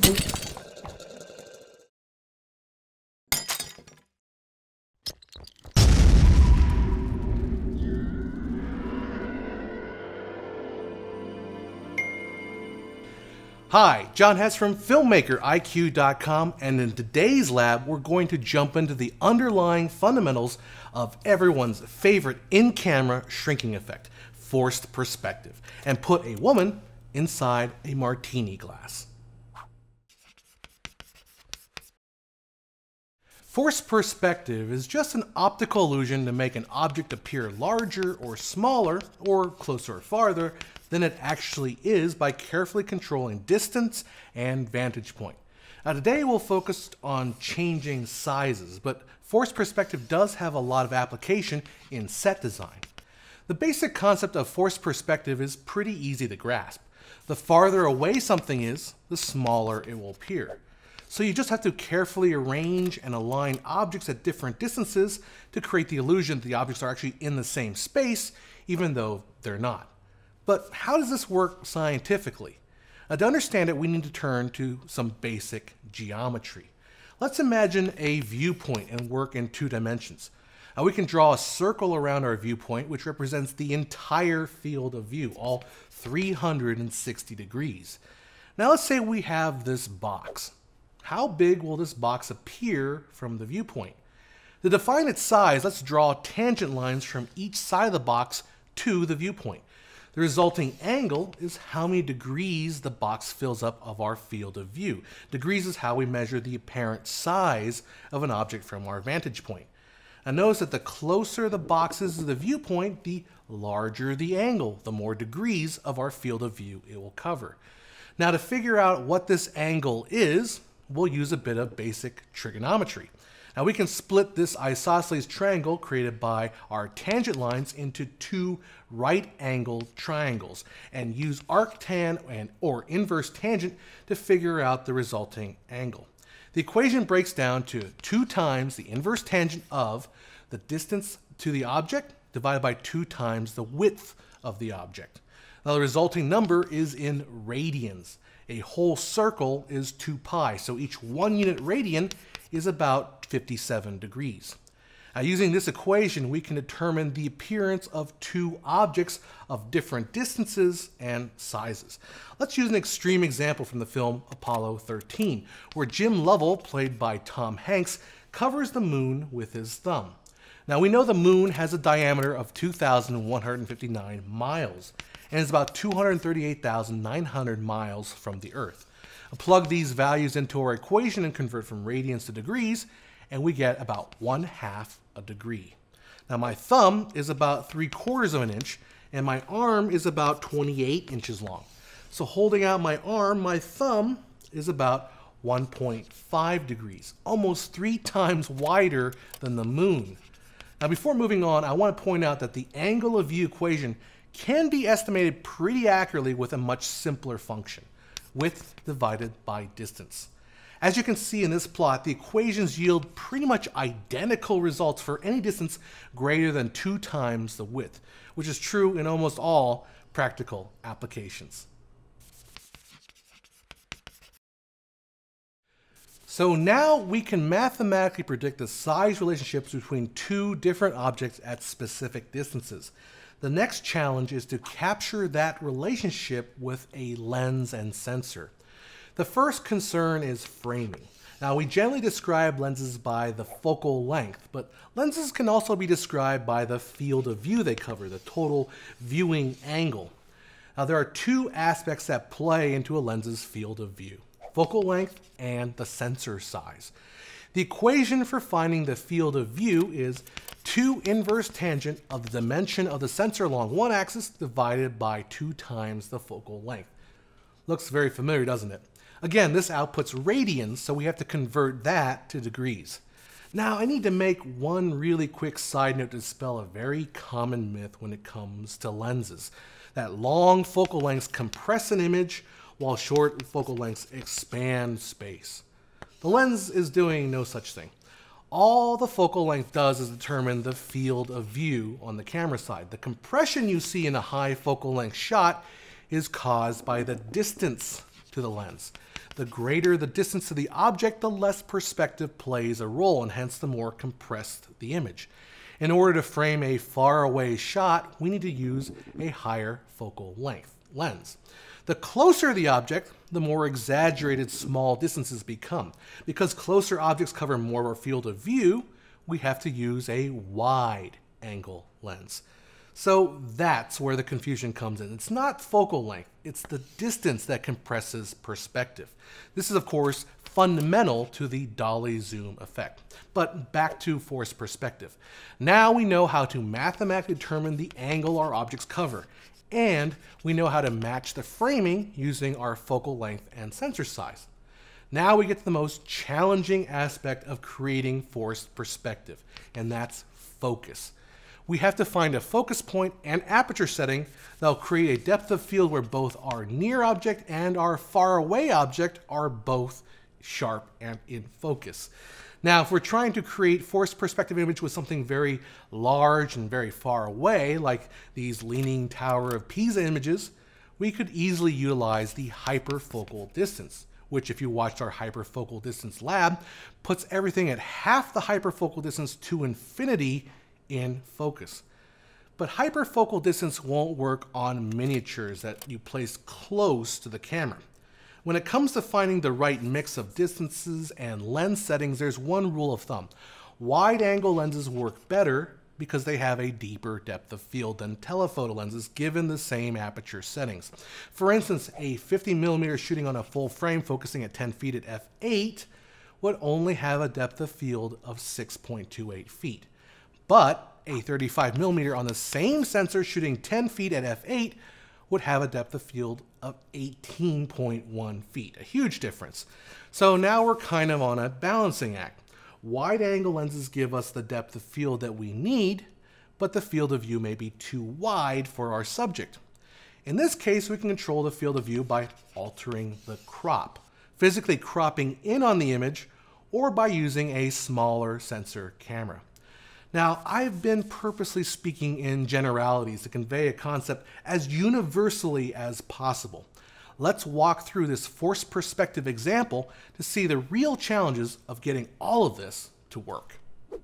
Hi, John Hess from FilmmakerIQ.com, and in today's lab we're going to jump into the underlying fundamentals of everyone's favorite in-camera shrinking effect, forced perspective, and put a woman inside a martini glass. Forced perspective is just an optical illusion to make an object appear larger or smaller, or closer or farther, than it actually is by carefully controlling distance and vantage point. Now today we'll focus on changing sizes, but forced perspective does have a lot of application in set design. The basic concept of forced perspective is pretty easy to grasp. The farther away something is, the smaller it will appear. So you just have to carefully arrange and align objects at different distances to create the illusion that the objects are actually in the same space, even though they're not. But how does this work scientifically? To understand it, we need to turn to some basic geometry. Let's imagine a viewpoint and work in 2 dimensions. We can draw a circle around our viewpoint, which represents the entire field of view, all 360 degrees. Now let's say we have this box. How big will this box appear from the viewpoint? To define its size, let's draw tangent lines from each side of the box to the viewpoint. The resulting angle is how many degrees the box fills up of our field of view. Degrees is how we measure the apparent size of an object from our vantage point. Now notice that the closer the box is to the viewpoint, the larger the angle, the more degrees of our field of view it will cover. Now to figure out what this angle is, we'll use a bit of basic trigonometry. Now we can split this isosceles triangle created by our tangent lines into 2 right-angled triangles and use arctan or inverse tangent to figure out the resulting angle. The equation breaks down to 2 times the inverse tangent of the distance to the object divided by 2 times the width of the object. Now the resulting number is in radians. A whole circle is 2 pi, so each 1 unit radian is about 57 degrees. Now using this equation, we can determine the appearance of 2 objects of different distances and sizes. Let's use an extreme example from the film Apollo 13, where Jim Lovell, played by Tom Hanks, covers the moon with his thumb. Now we know the moon has a diameter of 2,159 miles and is about 238,900 miles from the Earth. Plug these values into our equation and convert from radians to degrees, and we get about 1/2 a degree. Now my thumb is about 3/4 of an inch, and my arm is about 28 inches long. So holding out my arm, my thumb is about 1.5 degrees, almost 3 times wider than the moon. Now before moving on, I want to point out that the angle of view equation can be estimated pretty accurately with a much simpler function, width divided by distance. As you can see in this plot, the equations yield pretty much identical results for any distance greater than 2 times the width, which is true in almost all practical applications. So now we can mathematically predict the size relationships between 2 different objects at specific distances. The next challenge is to capture that relationship with a lens and sensor. The first concern is framing. Now we generally describe lenses by the focal length, but lenses can also be described by the field of view they cover, the total viewing angle. Now there are 2 aspects that play into a lens's field of view: focal length and the sensor size. The equation for finding the field of view is 2 inverse tangent of the dimension of the sensor along one axis divided by 2 times the focal length. Looks very familiar, doesn't it? Again, this outputs radians, so we have to convert that to degrees. Now, I need to make one really quick side note to dispel a very common myth when it comes to lenses, that long focal lengths compress an image while short focal lengths expand space. The lens is doing no such thing. All the focal length does is determine the field of view on the camera side. The compression you see in a high focal length shot is caused by the distance to the lens. The greater the distance to the object, the less perspective plays a role, and hence the more compressed the image. In order to frame a far away shot, we need to use a higher focal length lens. The closer the object, the more exaggerated small distances become. Because closer objects cover more of our field of view, we have to use a wide angle lens. So that's where the confusion comes in. It's not focal length, it's the distance that compresses perspective. This is, of course, fundamental to the dolly zoom effect. But back to forced perspective. Now we know how to mathematically determine the angle our objects cover, and we know how to match the framing using our focal length and sensor size. Now we get to the most challenging aspect of creating forced perspective, and that's focus. We have to find a focus point and aperture setting that will create a depth of field where both our near object and our far away object are both sharp and in focus. Now, if we're trying to create forced perspective image with something very large and very far away, like these Leaning Tower of Pisa images, we could easily utilize the hyperfocal distance, which, if you watched our hyperfocal distance lab, puts everything at half the hyperfocal distance to infinity in focus. But hyperfocal distance won't work on miniatures that you place close to the camera. When it comes to finding the right mix of distances and lens settings, there's one rule of thumb. Wide angle lenses work better because they have a deeper depth of field than telephoto lenses given the same aperture settings. For instance, a 50mm shooting on a full frame focusing at 10 feet at f8 would only have a depth of field of 6.28 feet. But a 35mm on the same sensor shooting 10 feet at f8 would have a depth of field of 18.1 feet, a huge difference. So now we're kind of on a balancing act. Wide angle lenses give us the depth of field that we need, but the field of view may be too wide for our subject. In this case, we can control the field of view by altering the crop, physically cropping in on the image, or by using a smaller sensor camera. Now, I've been purposely speaking in generalities to convey a concept as universally as possible. Let's walk through this forced perspective example to see the real challenges of getting all of this to work.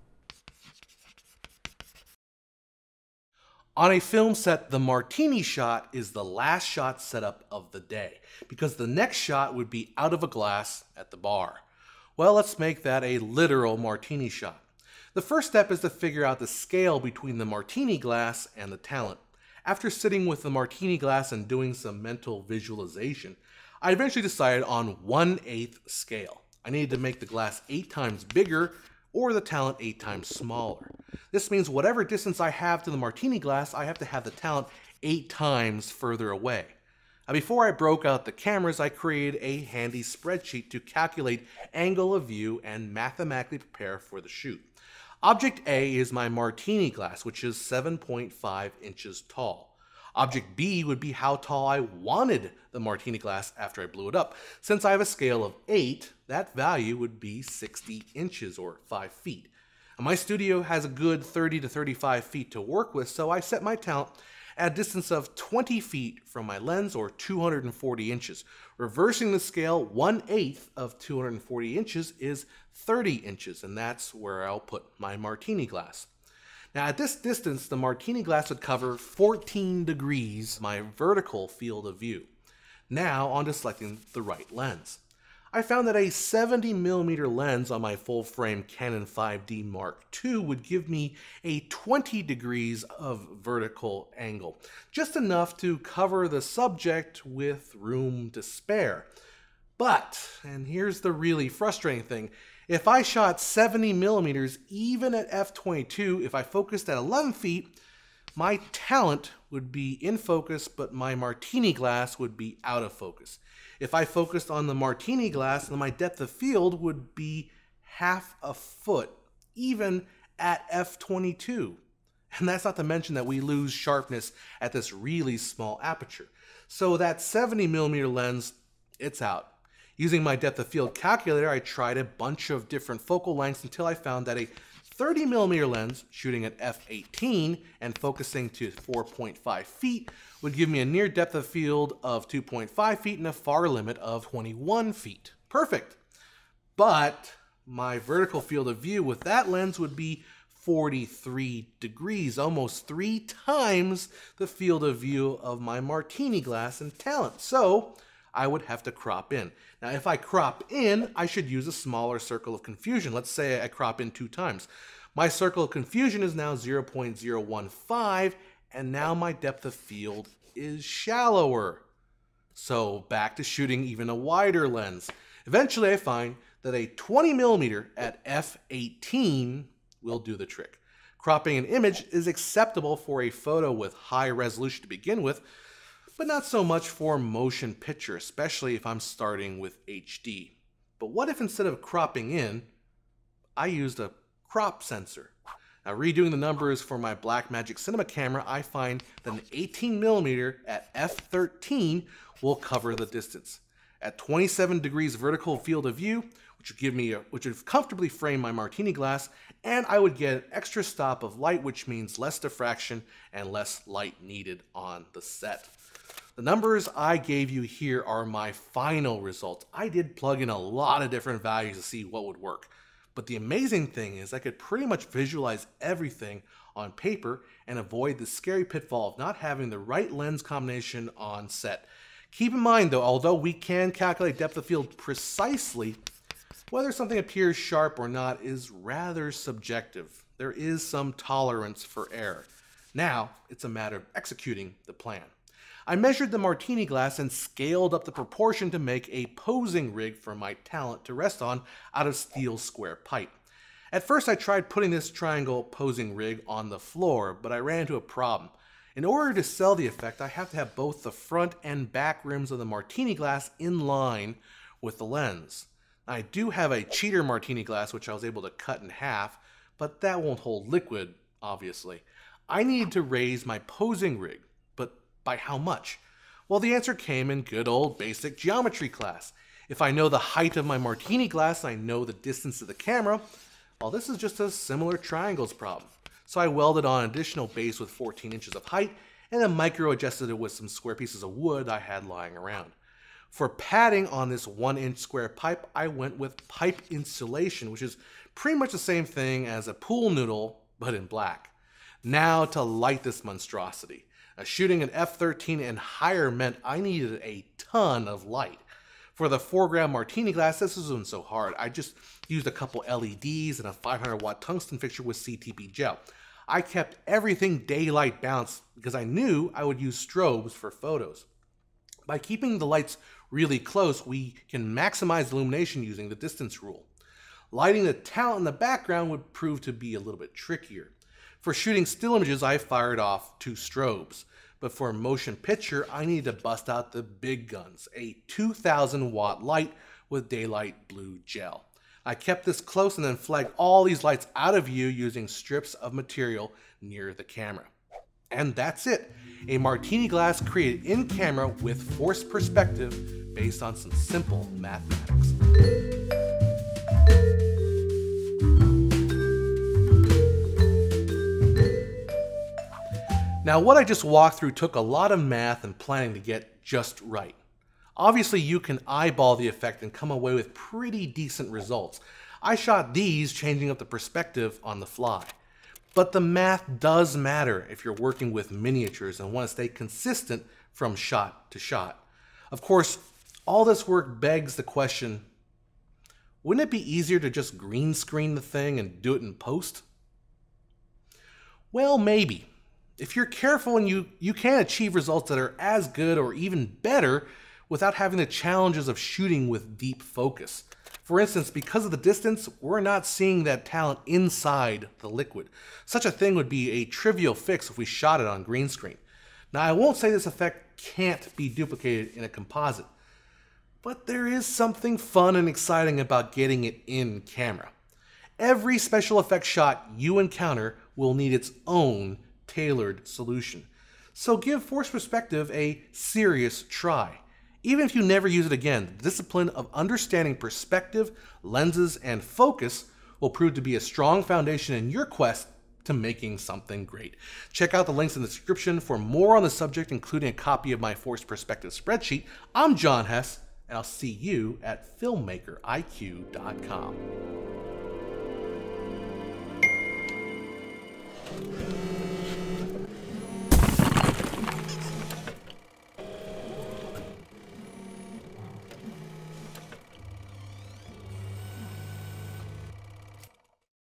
On a film set, the martini shot is the last shot setup of the day, because the next shot would be out of a glass at the bar. Well, let's make that a literal martini shot. The first step is to figure out the scale between the martini glass and the talent. After sitting with the martini glass and doing some mental visualization, I eventually decided on 1/8 scale. I needed to make the glass 8 times bigger or the talent 8 times smaller. This means whatever distance I have to the martini glass, I have to have the talent 8 times further away. Now, before I broke out the cameras, I created a handy spreadsheet to calculate angle of view and mathematically prepare for the shoot. Object A is my martini glass, which is 7.5 inches tall. Object B would be how tall I wanted the martini glass after I blew it up. Since I have a scale of 8, that value would be 60 inches or 5 feet. And my studio has a good 30 to 35 feet to work with, so I set my talent at a distance of 20 feet from my lens, or 240 inches. Reversing the scale, 1/8 of 240 inches is 30 inches, and that's where I'll put my martini glass. Now, at this distance, the martini glass would cover 14 degrees my vertical field of view. Now, on to selecting the right lens. I found that a 70mm lens on my full-frame Canon 5D Mark II would give me a 20 degrees of vertical angle, just enough to cover the subject with room to spare. But, and here's the really frustrating thing, if I shot 70mm even at f/22, if I focused at 11 feet, my talent would be in focus, but my martini glass would be out of focus. If I focused on the martini glass, then my depth of field would be half a foot, even at f/22. And that's not to mention that we lose sharpness at this really small aperture. So that 70mm lens, it's out. Using my depth of field calculator, I tried a bunch of different focal lengths until I found that a 30mm lens shooting at f/18 and focusing to 4.5 feet would give me a near depth of field of 2.5 feet and a far limit of 21 feet. Perfect. But my vertical field of view with that lens would be 43 degrees, almost 3 times the field of view of my martini glass and talent. So I would have to crop in. Now, if I crop in, I should use a smaller circle of confusion. Let's say I crop in 2 times. My circle of confusion is now 0.015, and now my depth of field is shallower. So back to shooting even a wider lens. Eventually, I find that a 20mm at f/18 will do the trick. Cropping an image is acceptable for a photo with high resolution to begin with, but not so much for motion picture, especially if I'm starting with HD. But what if instead of cropping in, I used a crop sensor? Now, redoing the numbers for my Blackmagic Cinema camera, I find that an 18mm at f/13 will cover the distance. At 27 degrees vertical field of view, which would comfortably frame my martini glass, and I would get an extra stop of light, which means less diffraction and less light needed on the set. The numbers I gave you here are my final results. I did plug in a lot of different values to see what would work. But the amazing thing is I could pretty much visualize everything on paper and avoid the scary pitfall of not having the right lens combination on set. Keep in mind though, although we can calculate depth of field precisely, whether something appears sharp or not is rather subjective. There is some tolerance for error. Now, it's a matter of executing the plan. I measured the martini glass and scaled up the proportion to make a posing rig for my talent to rest on out of steel square pipe. At first I tried putting this triangle posing rig on the floor, but I ran into a problem. In order to sell the effect, I have to have both the front and back rims of the martini glass in line with the lens. I do have a cheater martini glass which I was able to cut in half, but that won't hold liquid, obviously. I needed to raise my posing rig. By how much? Well, the answer came in good old basic geometry class. If I know the height of my martini glass, I know the distance to the camera. Well, this is just a similar triangles problem. So I welded on an additional base with 14 inches of height and then micro adjusted it with some square pieces of wood I had lying around. For padding on this 1-inch square pipe, I went with pipe insulation, which is pretty much the same thing as a pool noodle, but in black. Now to light this monstrosity. Shooting an f/13 and higher meant I needed a ton of light. For the foreground martini glass, this wasn't so hard. I just used a couple LEDs and a 500-watt tungsten fixture with CTP gel. I kept everything daylight balanced because I knew I would use strobes for photos. By keeping the lights really close, we can maximize illumination using the distance rule. Lighting the talent in the background would prove to be a little bit trickier. For shooting still images, I fired off 2 strobes. But for motion picture, I needed to bust out the big guns, a 2,000-watt light with daylight blue gel. I kept this close and then flagged all these lights out of view using strips of material near the camera. And that's it, a martini glass created in camera with forced perspective based on some simple mathematics. Now, what I just walked through took a lot of math and planning to get just right. Obviously, you can eyeball the effect and come away with pretty decent results. I shot these changing up the perspective on the fly. But the math does matter if you're working with miniatures and want to stay consistent from shot to shot. Of course, all this work begs the question, wouldn't it be easier to just green screen the thing and do it in post? Well, maybe. If you're careful, and you can achieve results that are as good or even better without having the challenges of shooting with deep focus. For instance, because of the distance, we're not seeing that talent inside the liquid. Such a thing would be a trivial fix if we shot it on green screen. Now, I won't say this effect can't be duplicated in a composite, but there is something fun and exciting about getting it in camera. Every special effects shot you encounter will need its own tailored solution. So give forced perspective a serious try. Even if you never use it again, the discipline of understanding perspective, lenses, and focus will prove to be a strong foundation in your quest to making something great. Check out the links in the description for more on the subject, including a copy of my Forced Perspective spreadsheet. I'm John Hess, and I'll see you at filmmakeriq.com.